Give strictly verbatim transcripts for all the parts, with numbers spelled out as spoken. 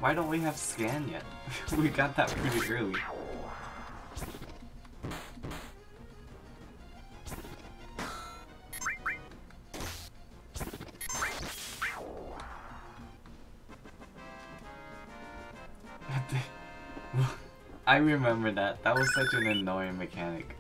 Why don't we have scan yet? We got that pretty early. I remember that. That was such an annoying mechanic.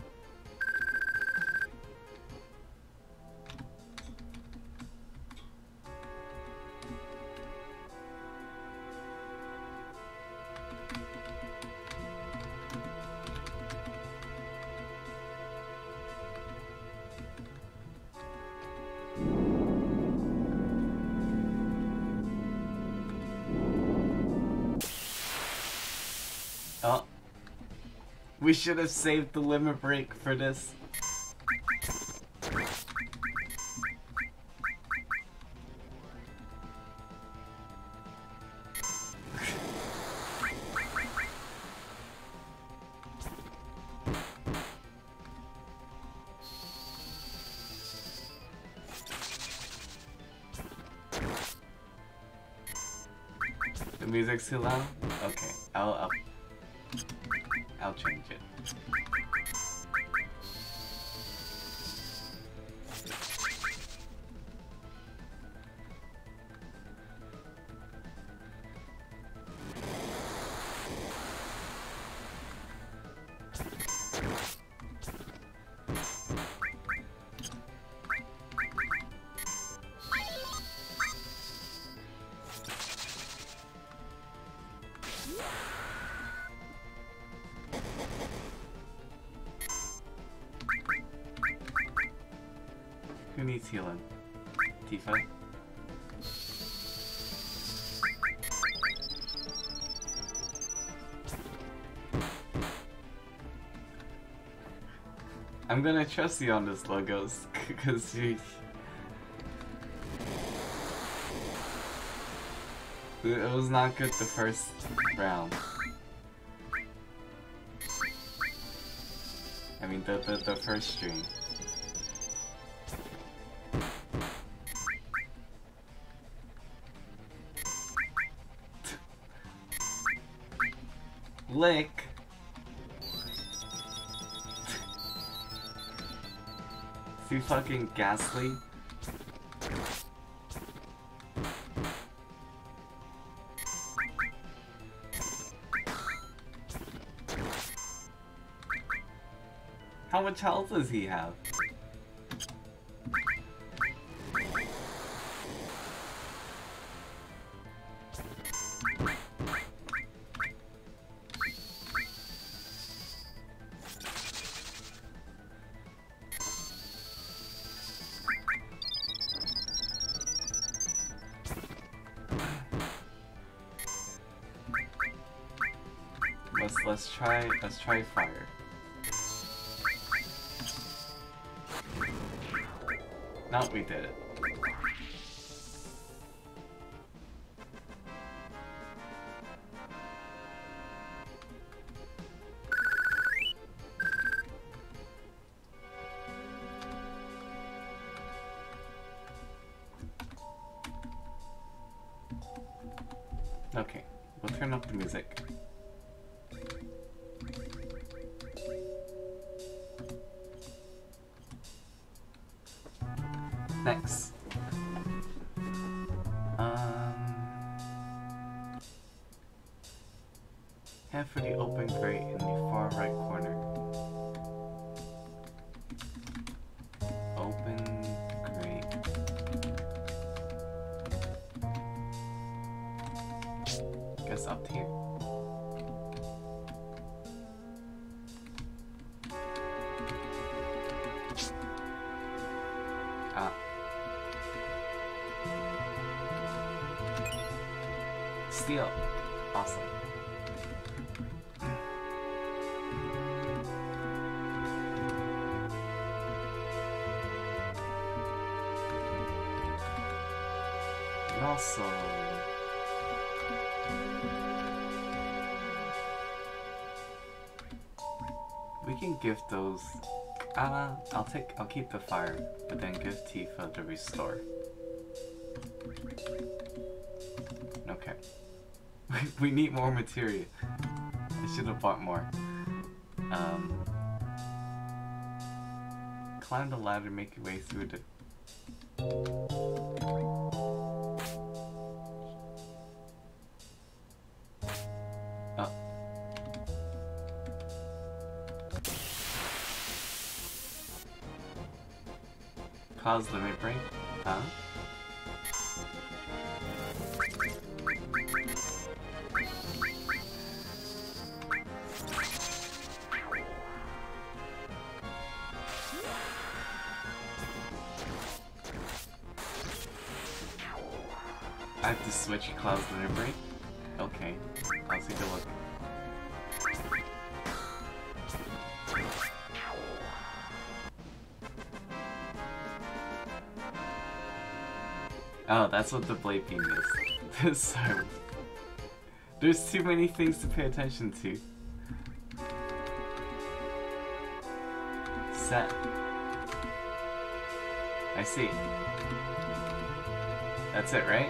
Oh. We should have saved the limit break for this. The music's too loud? Okay, I'll, I'll, I'll change it. Who needs healing? Tifa? I'm gonna trust you on this, Logos, because you... It was not good the first round. I mean, the, the, the first stream. Lick. Too fucking ghastly. How much health does he have? Let's let's try let's try fire. No, we did it. Okay, we'll turn up the music. Next. Um, head for the open grate in the far right corner. Open grate. Guess up here. Ah. Steel. Awesome. And also... we can gift those... Uh, I'll take... I'll keep the fire, but then give Tifa the restore. Okay. We need more material. I should have bought more. Um, climb the ladder, make your way through the... Oh. Cause limit break? Huh? I have to switch Cloud's limit break? Okay, I'll take a look. Oh, that's what the blade beam is. Sorry. There's too many things to pay attention to. Set. I see. That's it, right?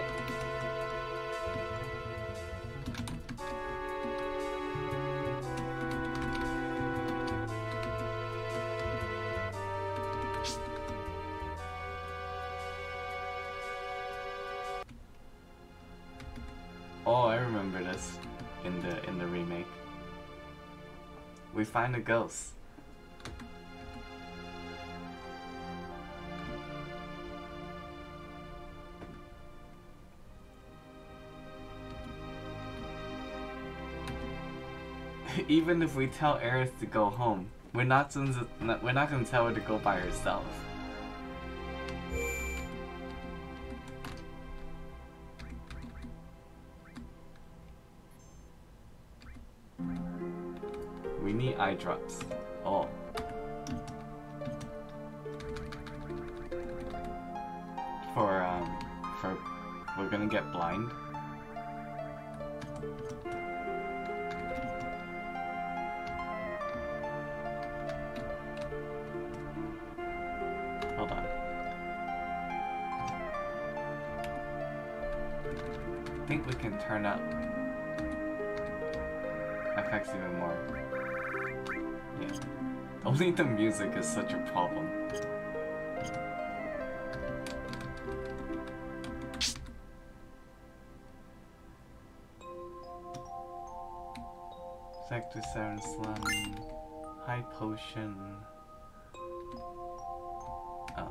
Oh, I remember this in the in the remake. We find a ghost. Even if we tell Aerith to go home, we're not gonna we're not gonna tell her to go by herself. We need eye drops. Oh. For um for we're gonna get blind. Hold on. I think we can turn up effects even more. Yeah. Only the music is such a problem. Sector seven Slum, High Potion. Uh,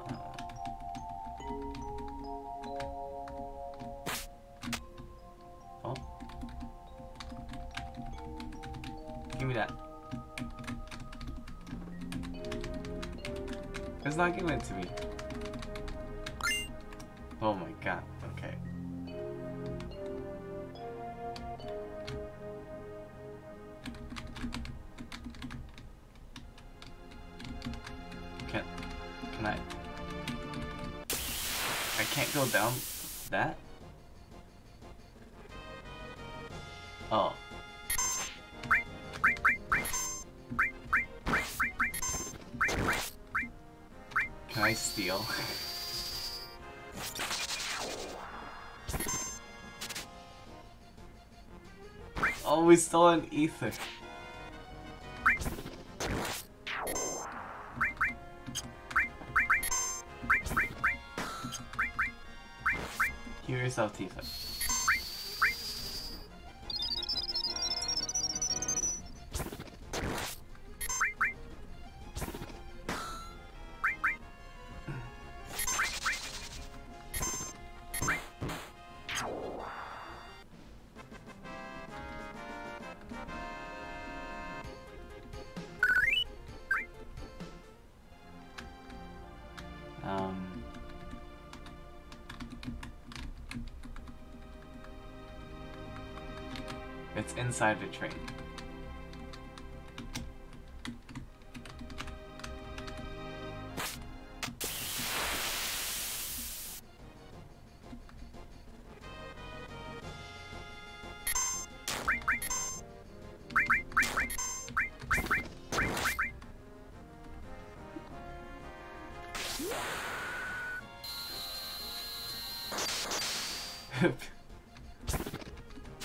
oh. Give me that. It's not giving it to me. Oh my god, okay. Can, can I? I can't go down that? Oh. Can I steal? Oh, we stole an ether. Heal yourself, Tifa. Um, it's inside the train.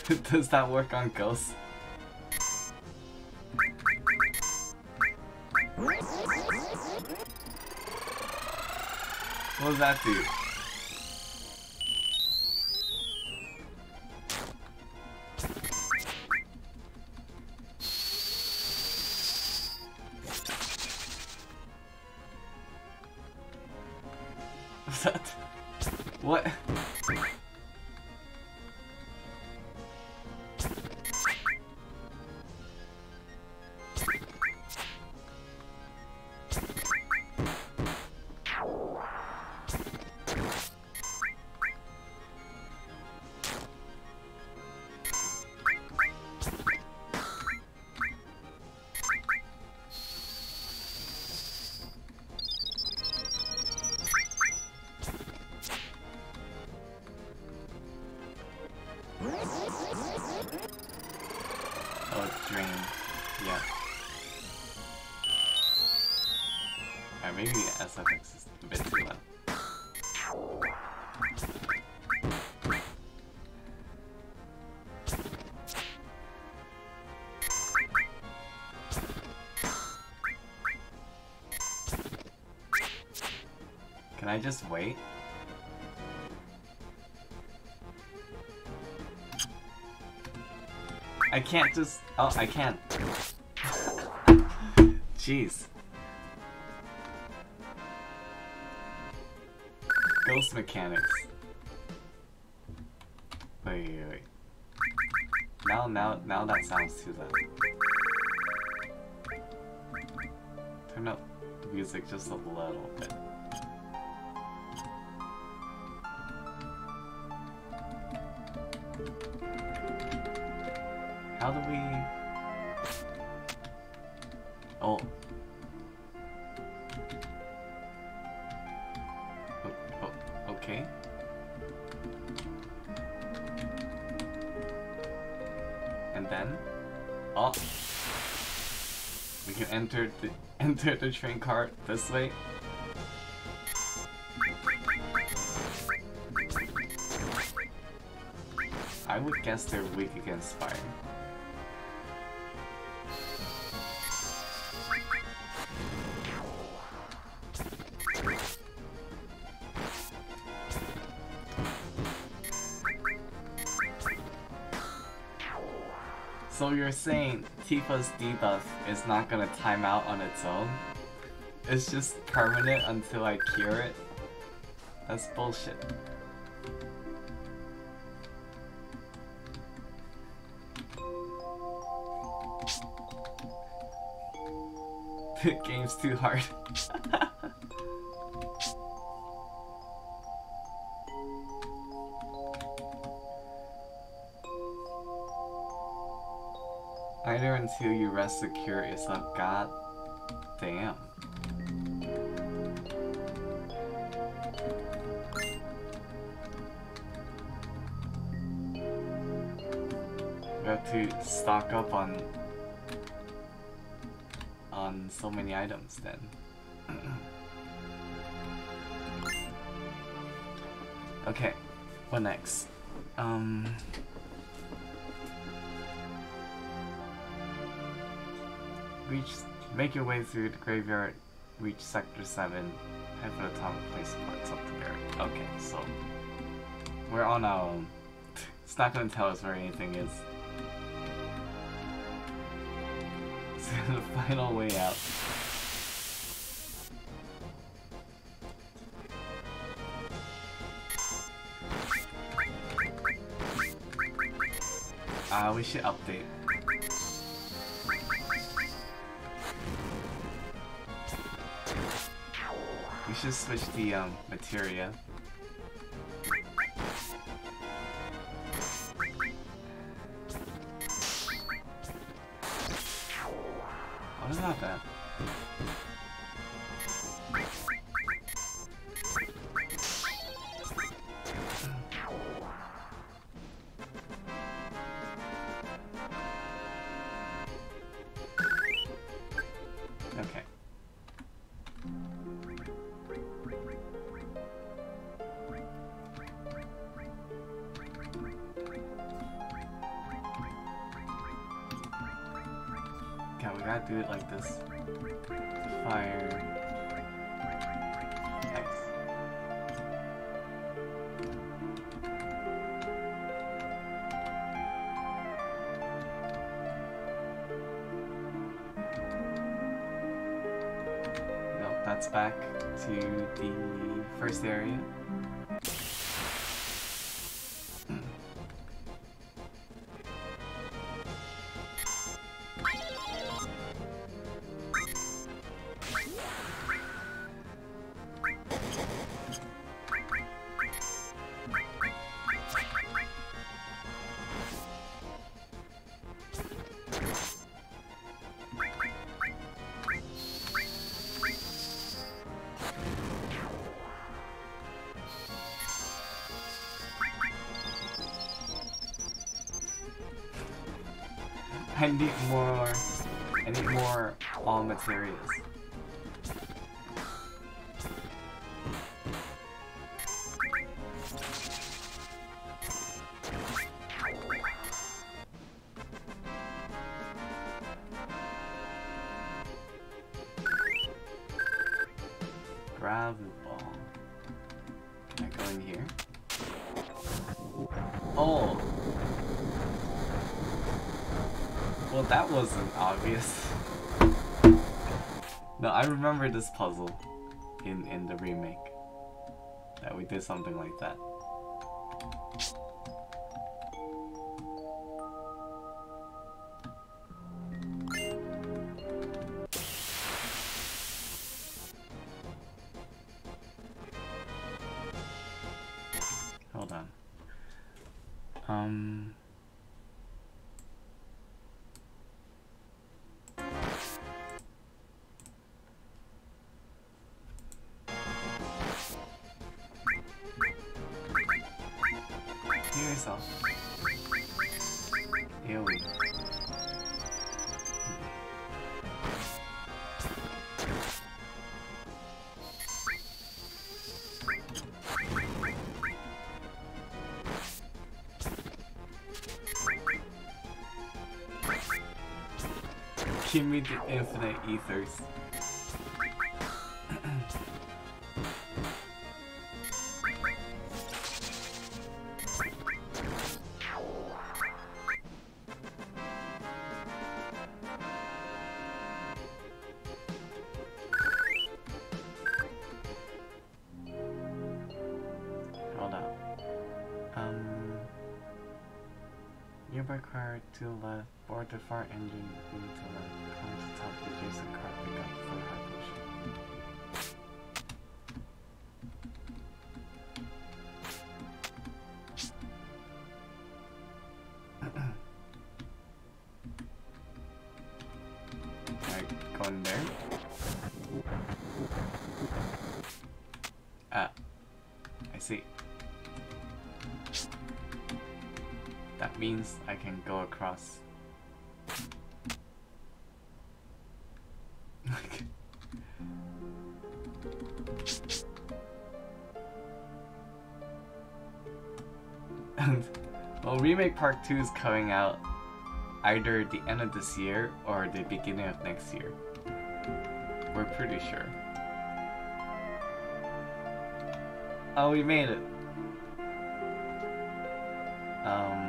Does that work on ghosts? What does that do? What's that? What? Oh, it's drained. Yeah. Alright, maybe S F X is a bit too loud. Can I just wait? I can't just... Oh, I can't. Jeez. Ghost mechanics. Wait, wait, wait. Now, now, now that sounds too loud. Turn up the music just a little bit. How do we... Oh. Oh, oh, okay. And then... Oh! We can enter the, enter the train cart this way. I would guess they're weak against fire. So you're saying Tifa's debuff is not gonna time out on its own? It's just permanent until I cure it? That's bullshit. The game's too hard. Either until you rest the cure is a god damn. We have to stock up on on so many items then. Okay, what next? Um Reach, make your way through the graveyard, reach sector seven, head for the top of place parts up to there. Okay, so we're on our own. It's not gonna tell us where anything is. So the final way out. Ah, uh, we should update. We should switch the um, materia. What is not that? Okay. I do it like this. Fire. Nice. Nope, that's back to the first area. I need more. I need more all materials. Gravel ball. Can I go in here? Oh. Well, that wasn't obvious. No, I remember this puzzle in, in the remake. That we did something like that. Hold on. Um... yourself. Here we give me the infinite ethers. Nearby car to the left, board the far engine, move to the left, climb to the top of the adjacent car, pick up for high potion. Alright, go in there. Ah, I see. That means I can go across. Well, Remake Part two is coming out either the end of this year or the beginning of next year. We're pretty sure. Oh, we made it. Um...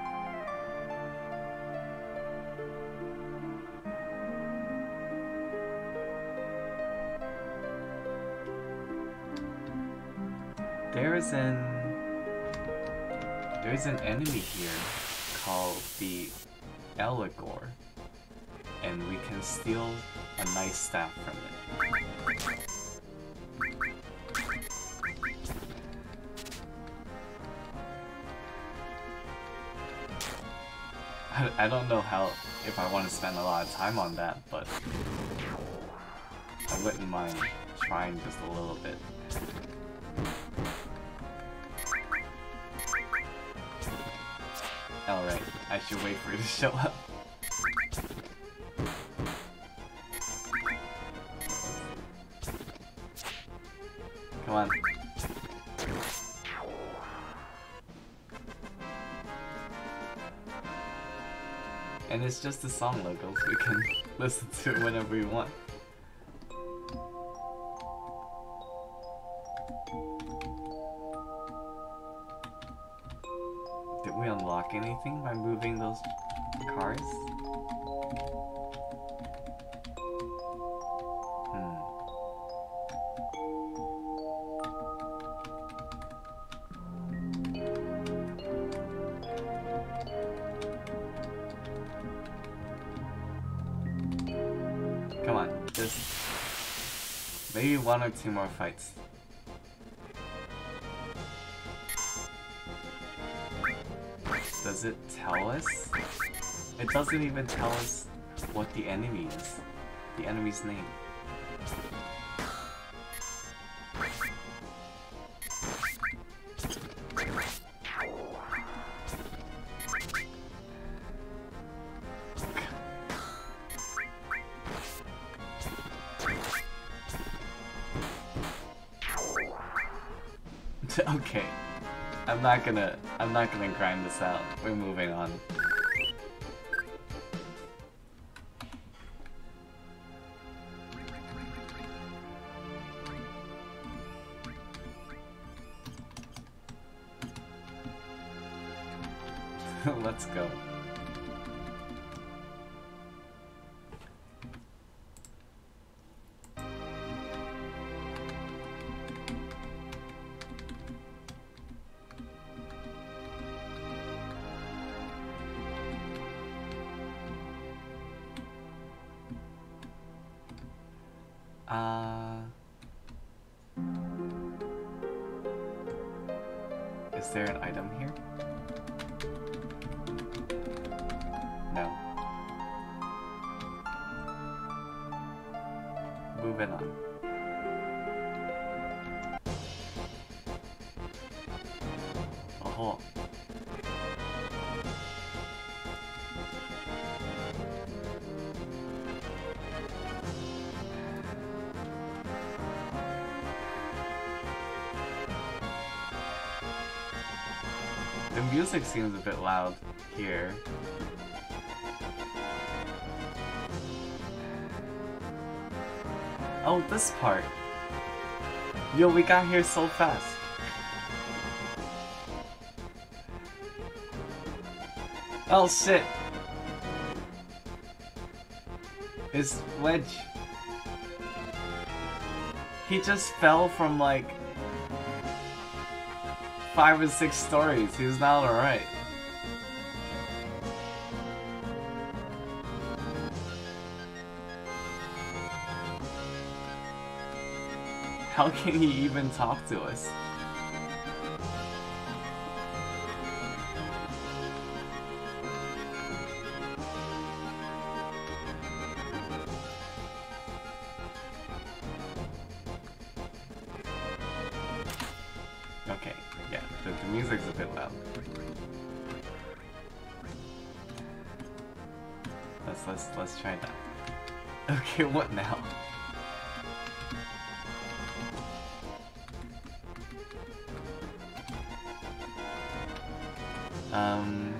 There's an there's an enemy here called the Eligor, and we can steal a nice staff from it. I, I don't know how if I want to spend a lot of time on that, but I wouldn't mind trying just a little bit. Alright, I should wait for it to show up. Come on. And it's just a song logo, so we can listen to it whenever we want. Did we unlock anything by moving those cars? Hmm. Come on, just maybe one or two more fights. Does it tell us? It doesn't even tell us what the enemy is. The enemy's name. Okay. I'm not gonna I'm not gonna grind this out. We're moving on. Let's go. Uh, is there an item here? No. Moving on. Oh. The music seems a bit loud here. Oh, this part. Yo, we got here so fast. Oh shit. It's Wedge. He just fell from like five or six stories. He was not alright. How can he even talk to us? Okay, yeah, the, the music's a bit loud. Let's let's let's try that. Okay, what now? Um.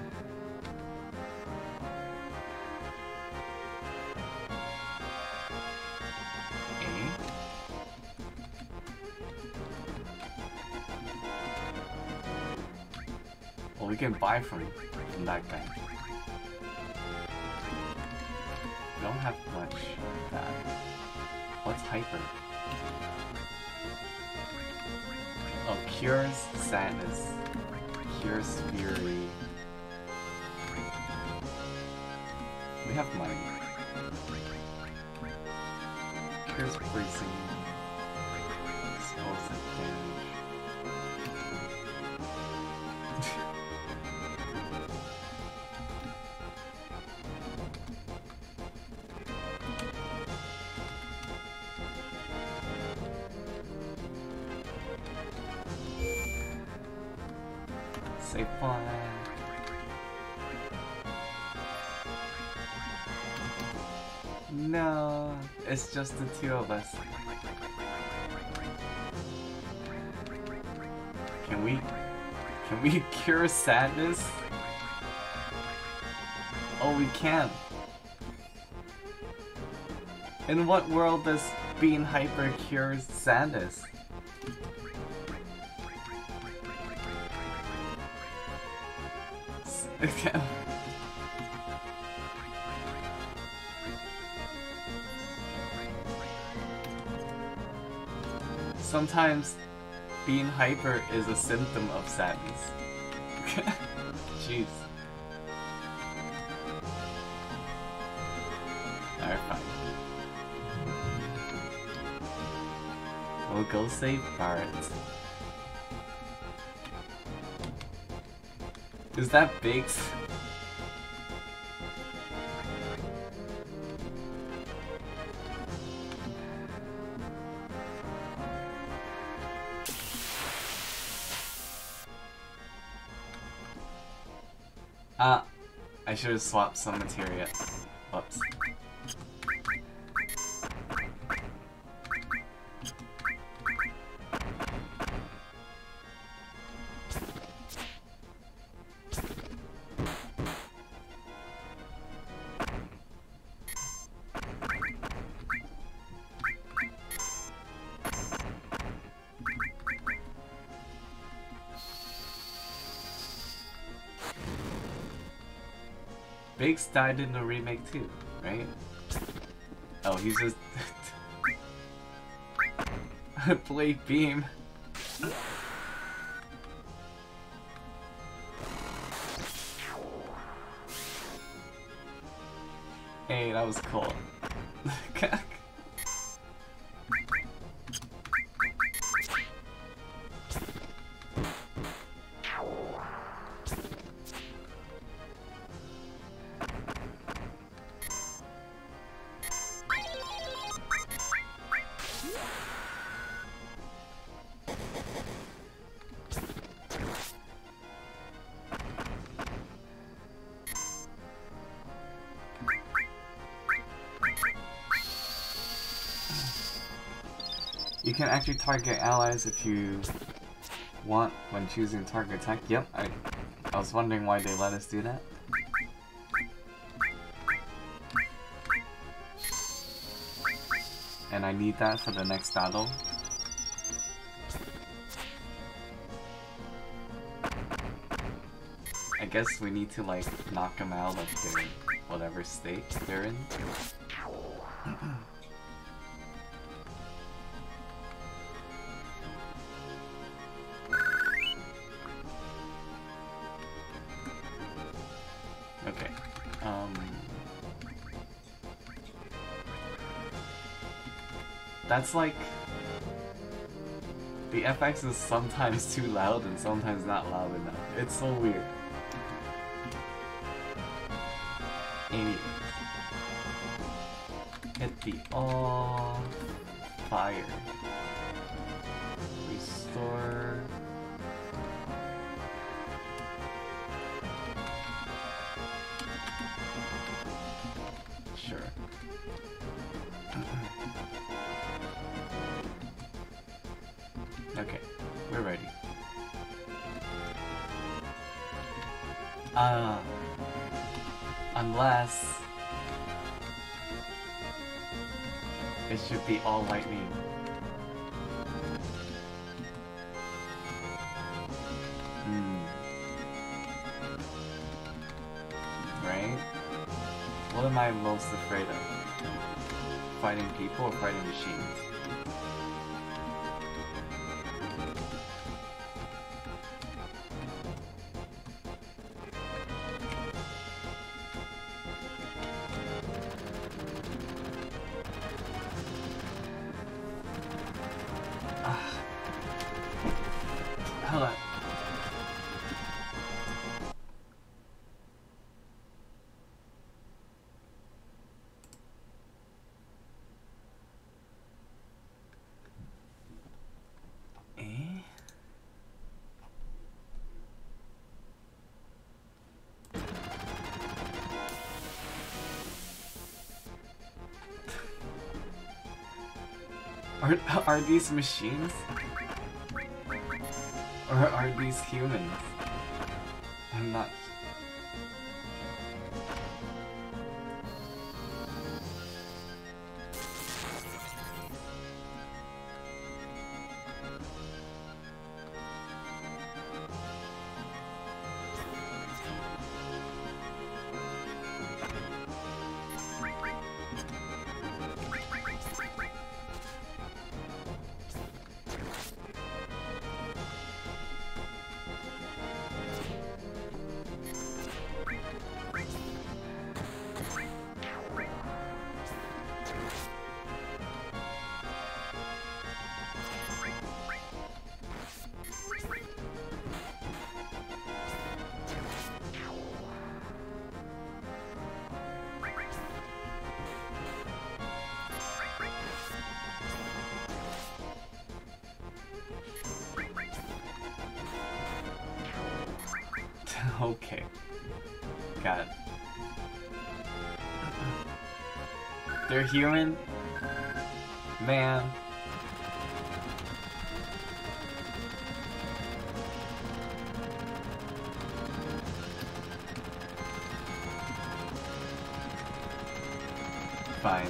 Well, we can buy from, from that guy. We don't have much of that. What's hyper? Oh, cures sadness. Cures fury. We have money. Cures freezing. Explosive damage. Save fun. No, it's just the two of us. Can we, can we cure sadness? Oh, we can. In what world does being hyper cures Sandus? Sometimes being hyper is a symptom of sadness. Jeez. Alright, fine. We'll go save Barret. Is that Biggs? Ah, I should have swapped some materia. Whoops. Biggs died in the remake too, right? Oh, he's just... Play beam. Hey, that was cool. You can actually target allies if you want when choosing target attack. Yep, I, I was wondering why they let us do that. And I need that for the next battle. I guess we need to like knock them out of their whatever state they're in. Okay. Um, that's like the F X is sometimes too loud and sometimes not loud enough. It's so weird. Anyway, hit the all fire. Restore. Sure. Okay, we're ready. Uh, unless it should be all lightning. Hmm. Right? What am I most afraid of? Fighting people or fighting machines? Hold on. Eh? Are, are these machines? Or are these humans? I'm not... Okay. Got it. They're human? Man. Fine.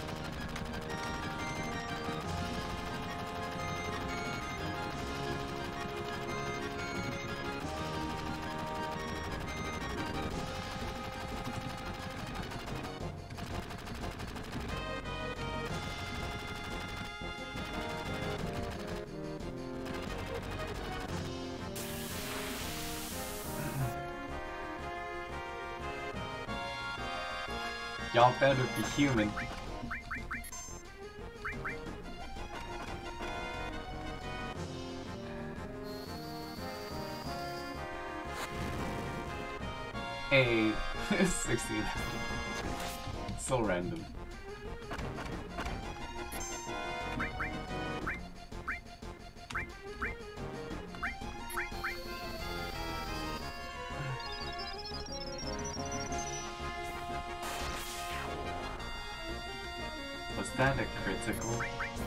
Y'all better be human. A sixteen. So random. Was that a critical?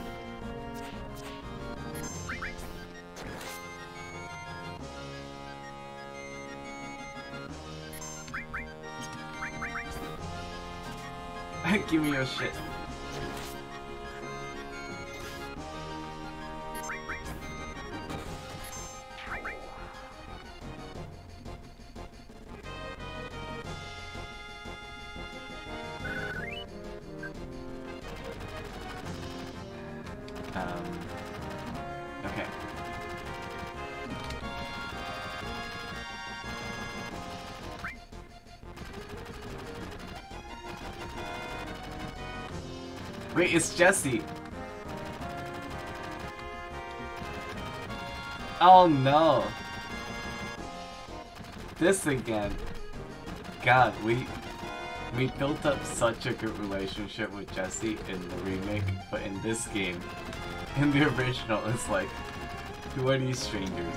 Give me your shit. Um, okay. Wait, it's Jessie. Oh no. This again. God, we we built up such a good relationship with Jessie in the remake, but in this game, in the original, it's like, who are these strangers?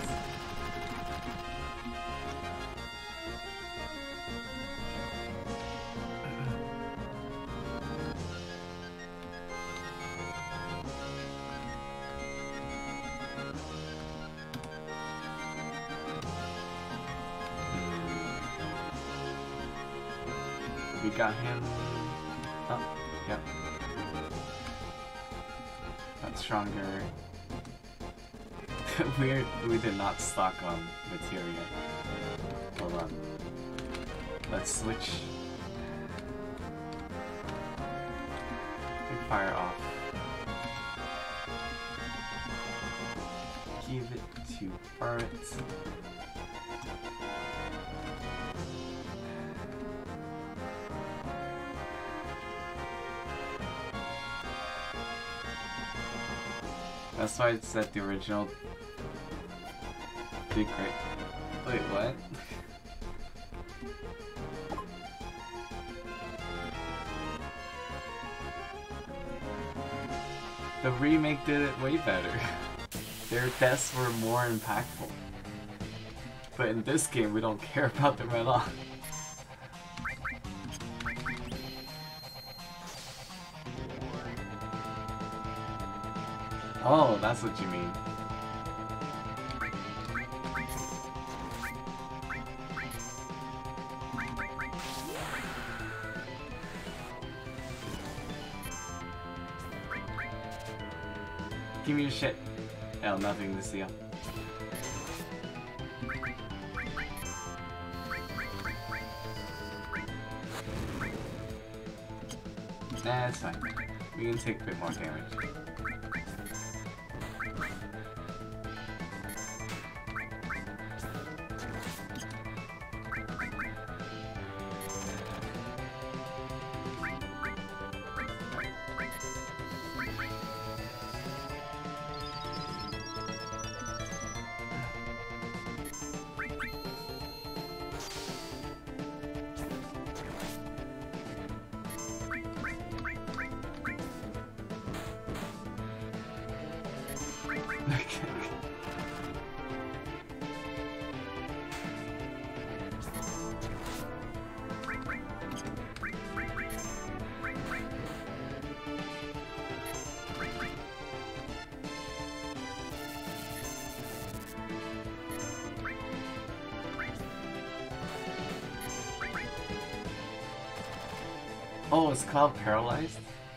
We got him. Oh, yep. Got stronger. we we did not stock on materia. Hold on. Let's switch. Take fire off. Give it to Barret. That's why it said the original did great. Wait, what? The remake did it way better. Their deaths were more impactful. But in this game, we don't care about them at all. Oh, that's what you mean. Give me your shit. Oh, nothing to see. Nah, it's fine. We can take a bit more damage. Oh, is Cloud paralyzed?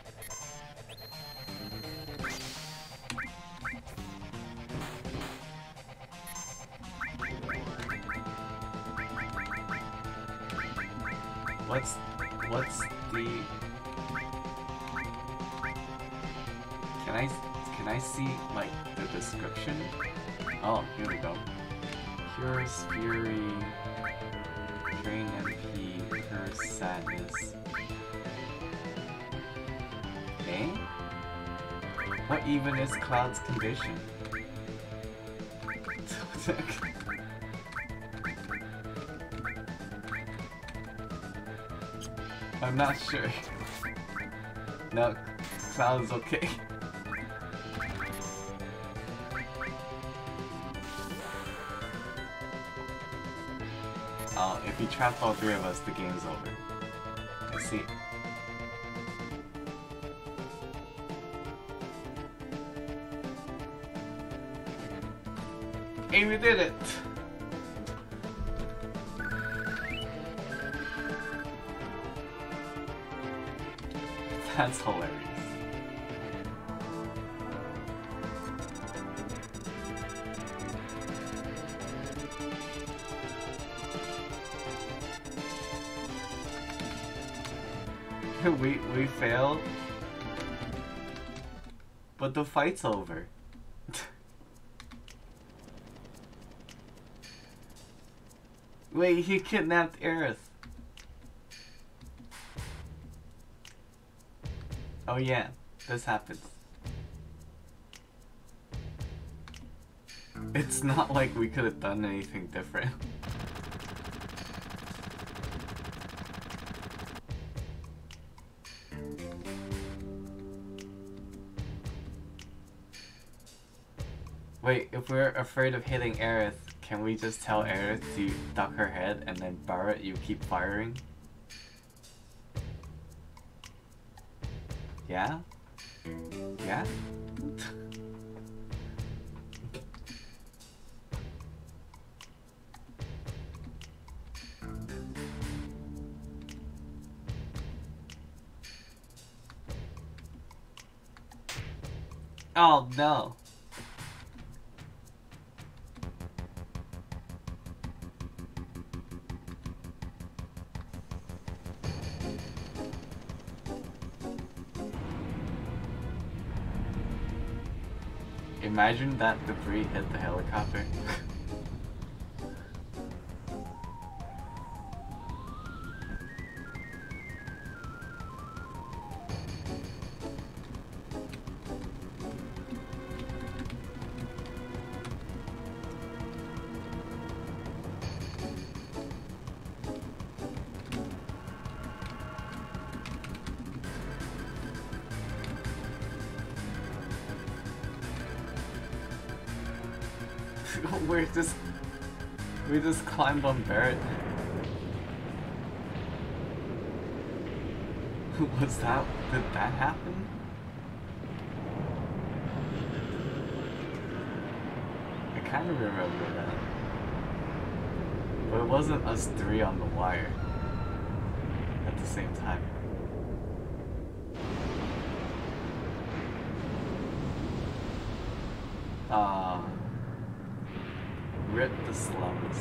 What's what's the Can I can I see like the description? Oh, here we go. Cures fury, drain M P, cures sadness. Eh? What even is Cloud's condition? I'm not sure. No, Cloud's okay. Oh, if you trap all three of us, the game's over. I see. Hey, we did it! That's hilarious. we we failed, but the fight's over. Wait, he kidnapped Aerith. Oh yeah, this happens. It's not like we could have done anything different. Wait, if we're afraid of hitting Aerith, can we just tell Aerith to duck her head and then Barret, you keep firing? Yeah? Yeah? Oh no! Imagine that debris hit the helicopter. We're just... We just climbed on Barret. Was that... Did that happen? I kind of remember that. But it wasn't us three on the wire. At the same time. Ah... Uh, Rip the slums.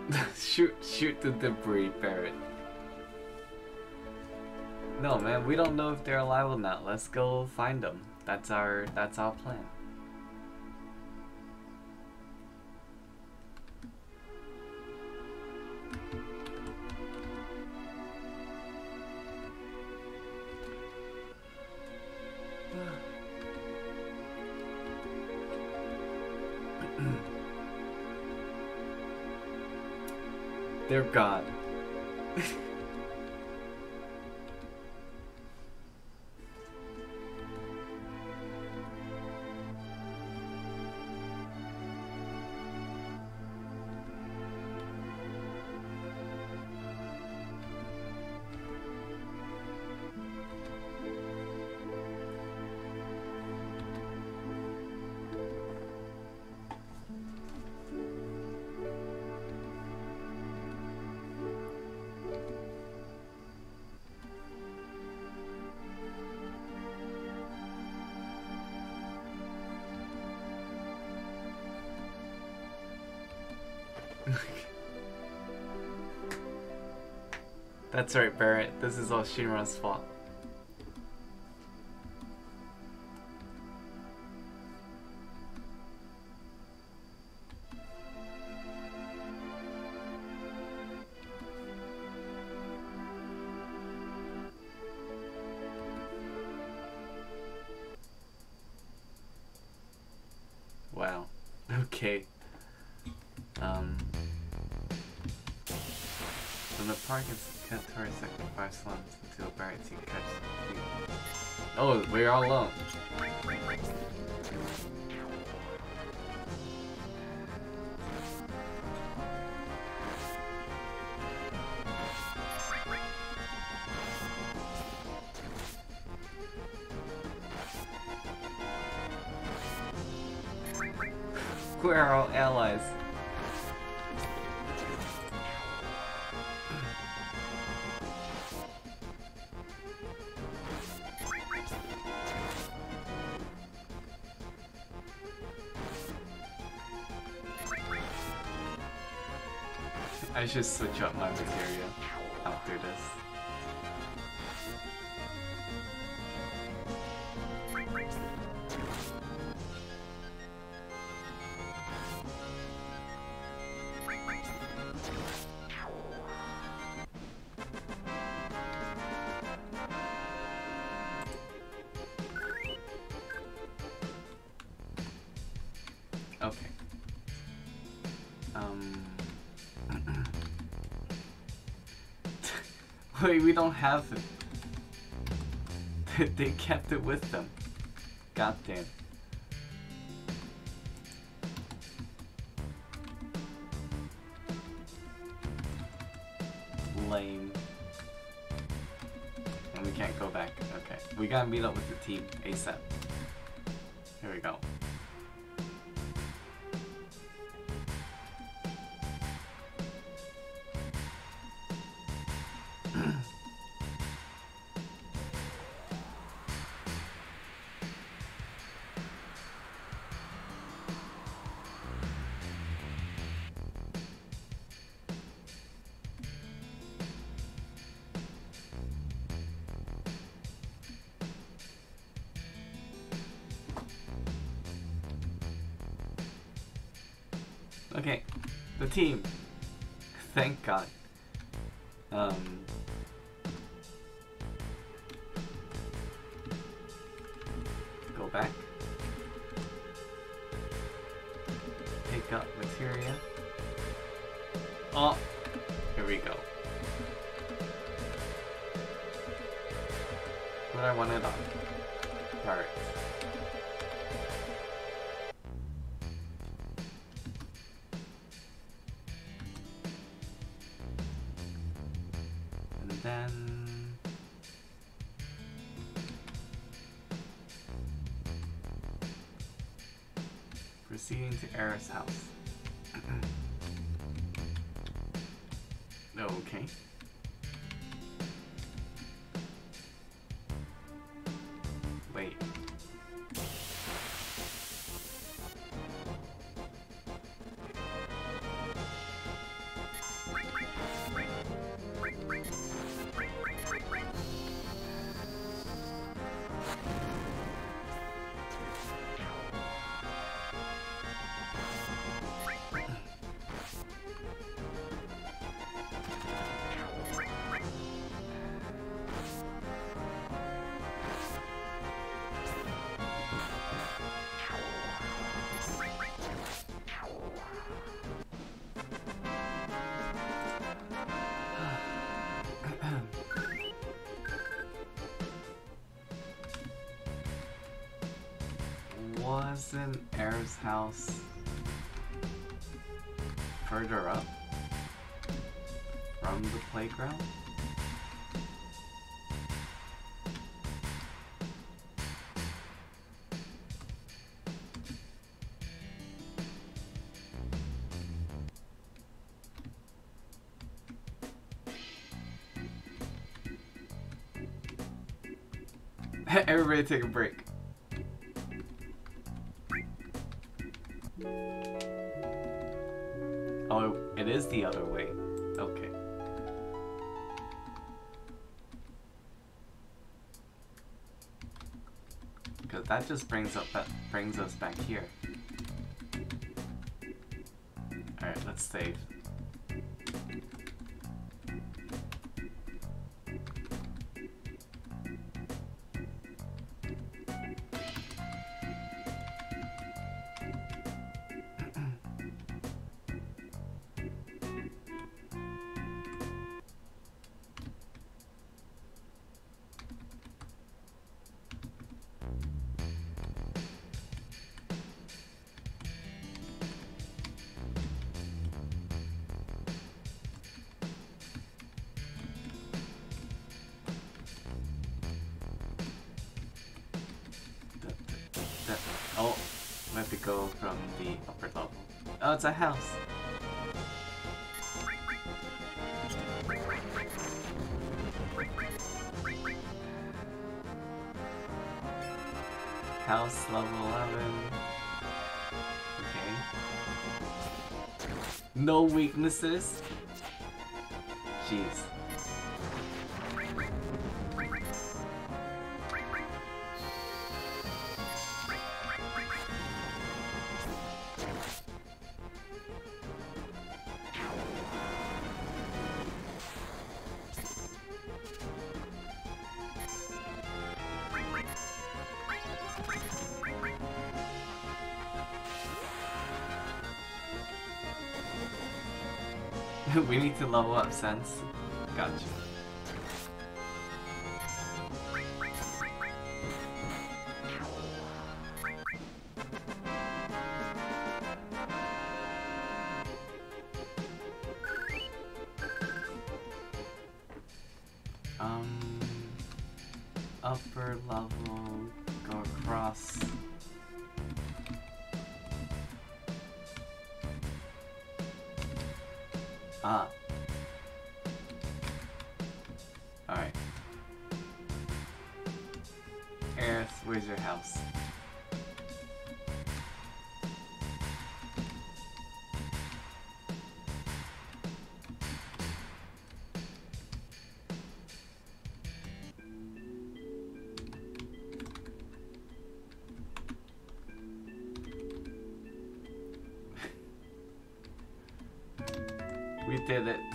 shoot, shoot the debris, Barret. No, man, we don't know if they're alive or not. Let's go find them. That's our, that's our plan. They're gone. That's right, Barret. This is all Shinra's fault. Wow. Okay. Um. When the park is Katori sacrifice slums until Barret team catches the Oh, we're all alone. We're all allies. I should switch up my materia after this. Okay. Um... Wait, we don't have it. They kept it with them. God damn. Lame. And we can't go back. Okay. We gotta meet up with the team ASAP. Here we go. Okay, the team. Thank God. Um, go back. Pick up materia. Oh, here we go. What I wanted on. Alright. Then proceeding to Aerith's house. Okay. Wait. Wasn't Aerith's house further up from the playground? Everybody take a break. Oh, it is the other way. Okay. Because that just brings up that brings us back here. Alright, let's save. Oh, we have to go from the upper level. Oh, it's a house. House level eleven. Okay. No weaknesses? Jeez. We need to level up, Sense. Gotcha. Um, upper level, go across. Ah. Alright. Aerith, where's your house? We did it.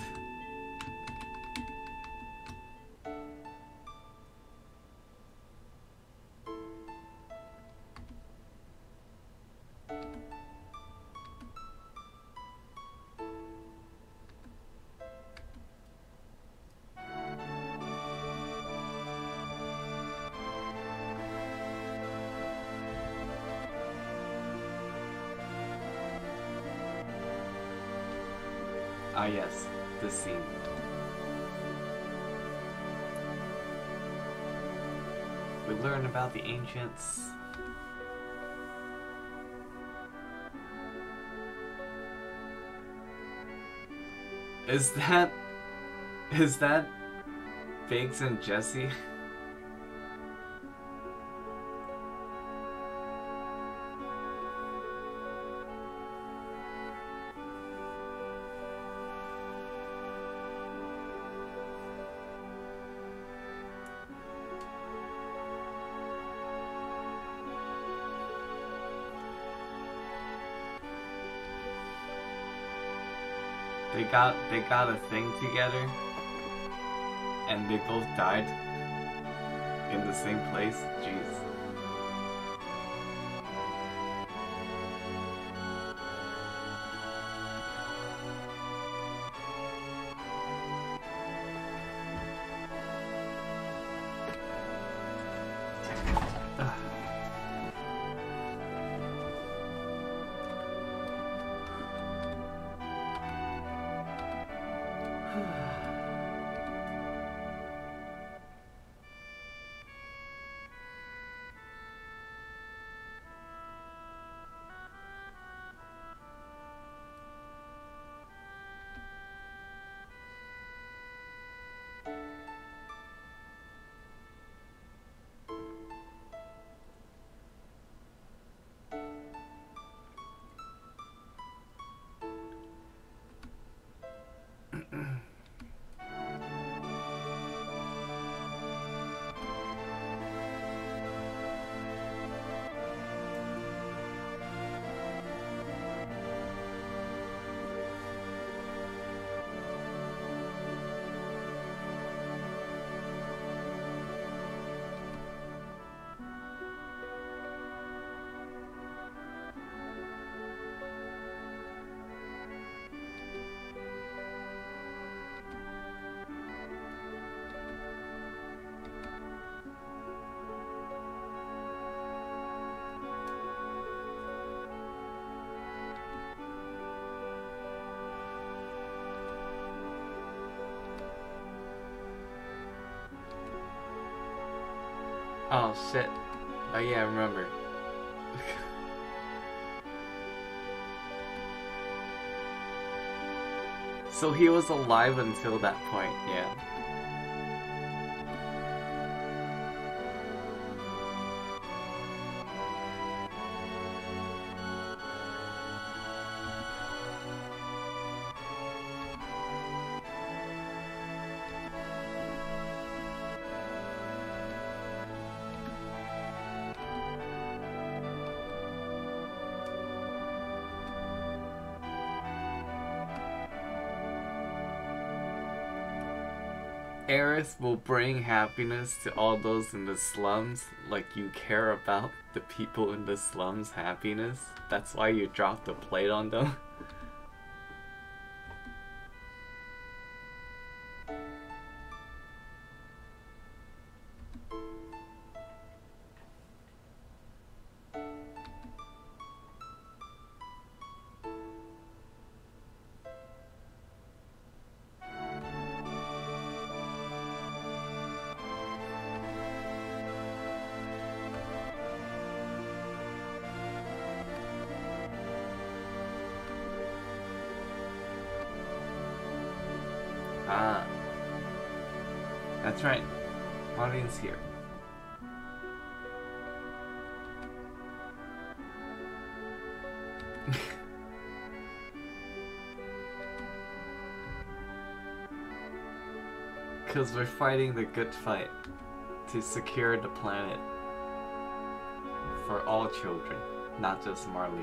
Ah yes, this scene. We learn about the ancients. Is that... Is that... Biggs and Jesse? They got they got a thing together, and they both died in the same place. Jeez. Oh shit. Oh yeah, I remember. So he was alive until that point, yeah. Aerith will bring happiness to all those in the slums, like you care about the people in the slums' happiness. That's why you dropped the plate on them. Ah. That's right. Marlene's here. Because we're fighting the good fight to secure the planet for all children, not just Marlene.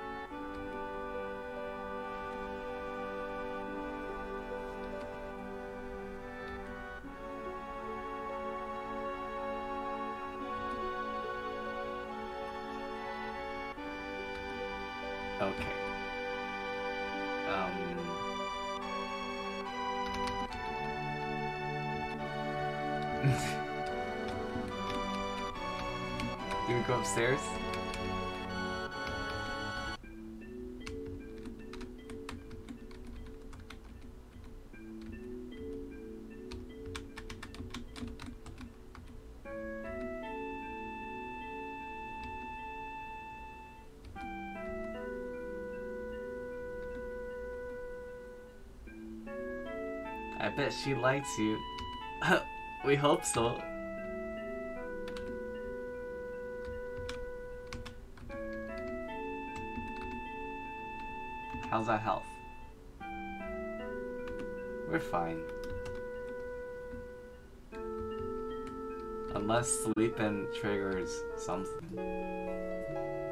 Okay. Um... Do we go upstairs? I bet she likes you. We hope so. How's our health? We're fine. Unless sleeping triggers something.